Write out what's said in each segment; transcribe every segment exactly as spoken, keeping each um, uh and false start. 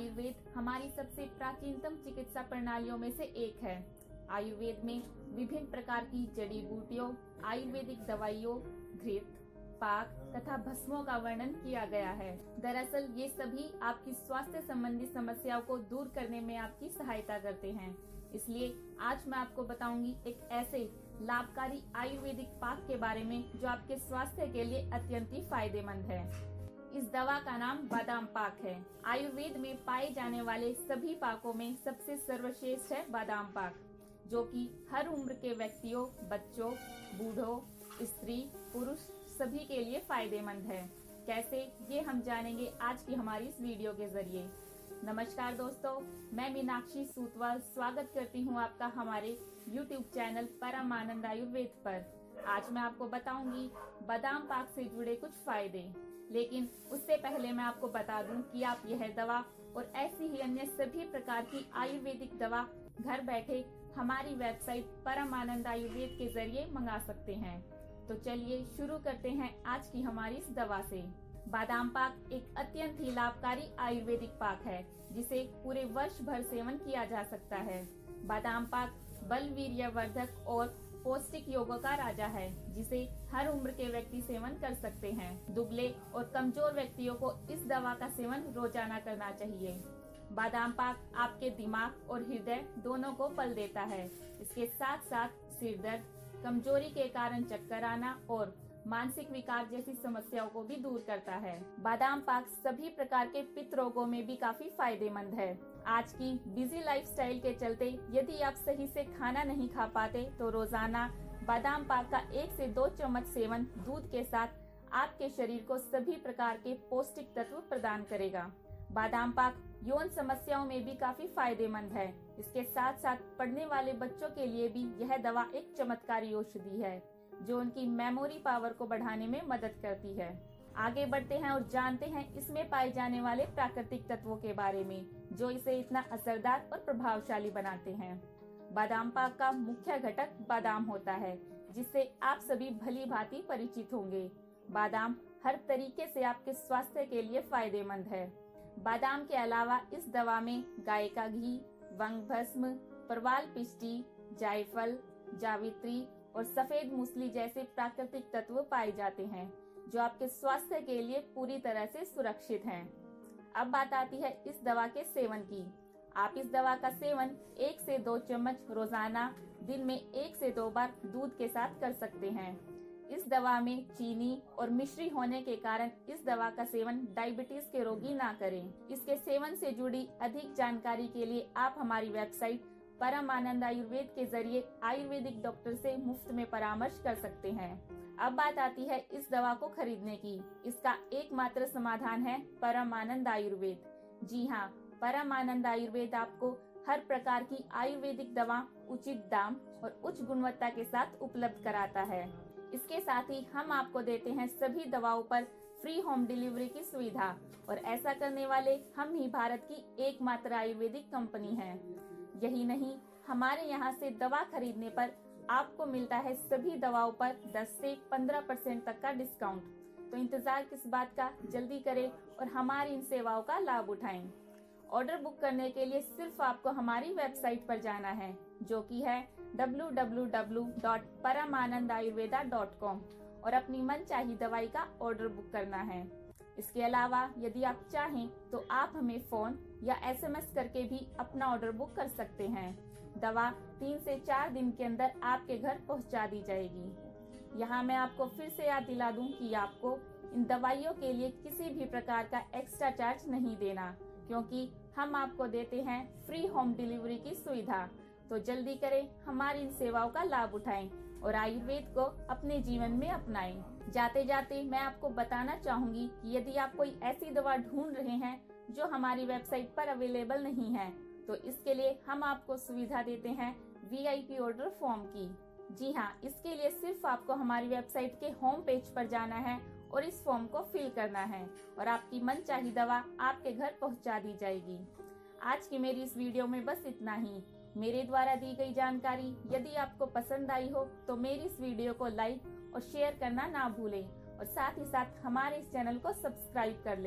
आयुर्वेद हमारी सबसे प्राचीनतम चिकित्सा प्रणालियों में से एक है। आयुर्वेद में विभिन्न प्रकार की जड़ी बूटियों, आयुर्वेदिक दवाइयों, घृत, पाक तथा भस्मों का वर्णन किया गया है। दरअसल ये सभी आपकी स्वास्थ्य संबंधी समस्याओं को दूर करने में आपकी सहायता करते हैं। इसलिए आज मैं आपको बताऊंगी एक ऐसे लाभकारी आयुर्वेदिक पाक के बारे में जो आपके स्वास्थ्य के लिए अत्यंत ही फायदेमंद है। इस दवा का नाम बादाम पाक है। आयुर्वेद में पाए जाने वाले सभी पाकों में सबसे सर्वश्रेष्ठ है बादाम पाक, जो कि हर उम्र के व्यक्तियों, बच्चों, बूढ़ों, स्त्री, पुरुष सभी के लिए फायदेमंद है। कैसे, ये हम जानेंगे आज की हमारी इस वीडियो के जरिए। नमस्कार दोस्तों, मैं मीनाक्षी सूतवाल स्वागत करती हूँ आपका हमारे यूट्यूब चैनल परम आनंद आयुर्वेद पर। आज मैं आपको बताऊंगी बादाम पाक से जुड़े कुछ फायदे, लेकिन उससे पहले मैं आपको बता दूं कि आप यह दवा और ऐसी ही अन्य सभी प्रकार की आयुर्वेदिक दवा घर बैठे हमारी वेबसाइट परम आनंद आयुर्वेद के जरिए मंगा सकते हैं। तो चलिए शुरू करते हैं आज की हमारी इस दवा से। बादाम पाक एक अत्यंत ही लाभकारी आयुर्वेदिक पाक है, जिसे पूरे वर्ष भर सेवन किया जा सकता है। बादाम पाक बल, वीर्यवर्धक और पौष्टिक योगों का राजा है, जिसे हर उम्र के व्यक्ति सेवन कर सकते हैं। दुबले और कमजोर व्यक्तियों को इस दवा का सेवन रोजाना करना चाहिए। बादाम पाक आपके दिमाग और हृदय दोनों को बल देता है। इसके साथ साथ सिर दर्द, कमजोरी के कारण चक्कर आना और मानसिक विकार जैसी समस्याओं को भी दूर करता है। बादाम पाक सभी प्रकार के पित्त रोगों में भी काफी फायदेमंद है। आज की बिजी लाइफस्टाइल के चलते यदि आप सही से खाना नहीं खा पाते तो रोजाना बादाम पाक का एक से दो चम्मच सेवन दूध के साथ आपके शरीर को सभी प्रकार के पौष्टिक तत्व प्रदान करेगा। बादाम पाक यौन समस्याओं में भी काफी फायदेमंद है। इसके साथ साथ पढ़ने वाले बच्चों के लिए भी यह दवा एक चमत्कारी औषधि है, जो उनकी मेमोरी पावर को बढ़ाने में मदद करती है। आगे बढ़ते हैं और जानते हैं इसमें पाए जाने वाले प्राकृतिक तत्वों के बारे में, जो इसे इतना असरदार और प्रभावशाली बनाते हैं। बादाम पाक का मुख्य घटक बादाम होता है, जिससे आप सभी भली भांति परिचित होंगे। बादाम हर तरीके से आपके स्वास्थ्य के लिए फायदेमंद है। बादाम के अलावा इस दवा में गाय का घी, वंग भस्म, परवाल पिष्टी, जायफल, जावित्री और सफेद मूसली जैसे प्राकृतिक तत्व पाए जाते हैं, जो आपके स्वास्थ्य के लिए पूरी तरह से सुरक्षित हैं। अब बात आती है इस दवा के सेवन की। आप इस दवा का सेवन एक से दो चम्मच रोजाना दिन में एक से दो बार दूध के साथ कर सकते हैं। इस दवा में चीनी और मिश्री होने के कारण इस दवा का सेवन डायबिटीज के रोगी ना करें। इसके सेवन से जुड़ी अधिक जानकारी के लिए आप हमारी वेबसाइट परम आनंद आयुर्वेद के जरिए आयुर्वेदिक डॉक्टर से मुफ्त में परामर्श कर सकते हैं। अब बात आती है इस दवा को खरीदने की। इसका एकमात्र समाधान है परम आनंद आयुर्वेद। जी हाँ, परम आनंद आयुर्वेद आपको हर प्रकार की आयुर्वेदिक दवा उचित दाम और उच्च गुणवत्ता के साथ उपलब्ध कराता है। इसके साथ ही हम आपको देते हैं सभी दवाओं पर फ्री होम डिलीवरी की सुविधा, और ऐसा करने वाले हम ही भारत की एकमात्र आयुर्वेदिक कंपनी हैं। यही नहीं, हमारे यहाँ से दवा खरीदने पर आपको मिलता है सभी दवाओं पर दस से पंद्रह परसेंट तक का डिस्काउंट। तो इंतजार किस बात का, जल्दी करें और हमारी इन सेवाओं का लाभ उठाएं। ऑर्डर बुक करने के लिए सिर्फ आपको हमारी वेबसाइट पर जाना है, जो कि है डब्ल्यू डब्ल्यू डब्ल्यू डॉट परम आनंद आयुर्वेदा डॉट कॉम, और अपनी मनचाही दवाई का ऑर्डर बुक करना है। इसके अलावा यदि आप चाहें तो आप हमें फोन या एस एम एस करके भी अपना ऑर्डर बुक कर सकते हैं। दवा तीन से चार दिन के अंदर आपके घर पहुंचा दी जाएगी। यहाँ मैं आपको फिर से याद दिला दूं कि आपको इन दवाइयों के लिए किसी भी प्रकार का एक्स्ट्रा चार्ज नहीं देना, क्योंकि हम आपको देते हैं फ्री होम डिलीवरी की सुविधा। तो जल्दी करें, हमारी इन सेवाओं का लाभ उठाएं और आयुर्वेद को अपने जीवन में अपनाएं। जाते जाते मैं आपको बताना चाहूंगी कि यदि आप कोई ऐसी दवा ढूंढ रहे हैं जो हमारी वेबसाइट पर अवेलेबल नहीं है, तो इसके लिए हम आपको सुविधा देते हैं V I P order form की। जी हाँ, इसके लिए सिर्फ आपको हमारी वेबसाइट के होम पेज पर जाना है और इस फॉर्म को फिल करना है, और आपकी मनचाही दवा आपके घर पहुंचा दी जाएगी। आज की मेरी इस वीडियो में बस इतना ही। मेरे द्वारा दी गई जानकारी यदि आपको पसंद आई हो तो मेरी इस वीडियो को लाइक और शेयर करना ना भूलें, और साथ ही साथ हमारे इस चैनल को सब्सक्राइब कर लें,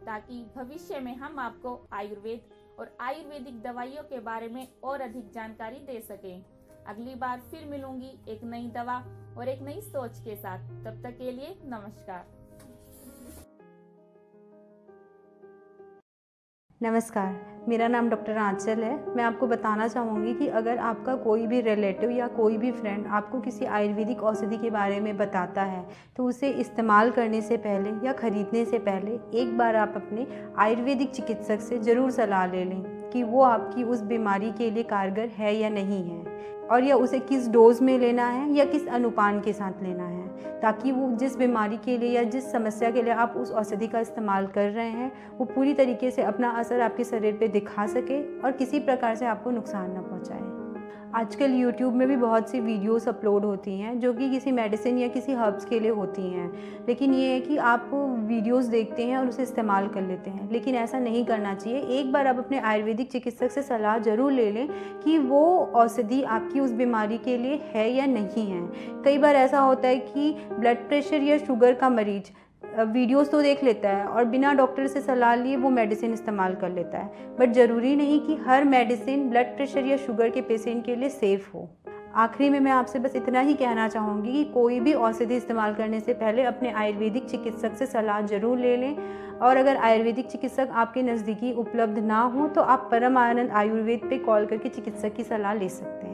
ताकि भविष्य में हम आपको आयुर्वेद और आयुर्वेदिक दवाइयों के बारे में और अधिक जानकारी दे सकें। अगली बार फिर मिलूंगी एक नई दवा और एक नई सोच के साथ। तब तक के लिए नमस्कार। नमस्कार, मेरा नाम डॉक्टर आंचल है। मैं आपको बताना चाहूँगी कि अगर आपका कोई भी रिलेटिव या कोई भी फ्रेंड आपको किसी आयुर्वेदिक औषधि के बारे में बताता है तो उसे इस्तेमाल करने से पहले या ख़रीदने से पहले एक बार आप अपने आयुर्वेदिक चिकित्सक से ज़रूर सलाह ले लें कि वो आपकी उस बीमारी के लिए कारगर है या नहीं है, और या उसे किस डोज में लेना है या किस अनुपान के साथ लेना है, ताकि वो जिस बीमारी के लिए या जिस समस्या के लिए आप उस औषधि का इस्तेमाल कर रहे हैं वो पूरी तरीके से अपना असर आपके शरीर पे दिखा सके और किसी प्रकार से आपको नुकसान न पहुंचाए। आजकल यूट्यूब में भी बहुत सी वीडियोस अपलोड होती हैं जो कि किसी मेडिसिन या किसी हर्ब्स के लिए होती हैं, लेकिन ये है कि आप वीडियोस देखते हैं और उसे इस्तेमाल कर लेते हैं, लेकिन ऐसा नहीं करना चाहिए। एक बार आप अपने आयुर्वेदिक चिकित्सक से सलाह ज़रूर ले लें कि वो औषधि आपकी उस बीमारी के लिए है या नहीं है। कई बार ऐसा होता है कि ब्लड प्रेशर या शुगर का मरीज वीडियोस तो देख लेता है और बिना डॉक्टर से सलाह लिए वो मेडिसिन इस्तेमाल कर लेता है, बट ज़रूरी नहीं कि हर मेडिसिन ब्लड प्रेशर या शुगर के पेशेंट के लिए सेफ़ हो। आखिरी में मैं आपसे बस इतना ही कहना चाहूँगी कि कोई भी औषधि इस्तेमाल करने से पहले अपने आयुर्वेदिक चिकित्सक से सलाह ज़रूर ले लें, और अगर आयुर्वेदिक चिकित्सक आपके नज़दीकी उपलब्ध ना हो तो आप परम आनंद आयुर्वेद पे कॉल करके चिकित्सक की सलाह ले सकते हैं।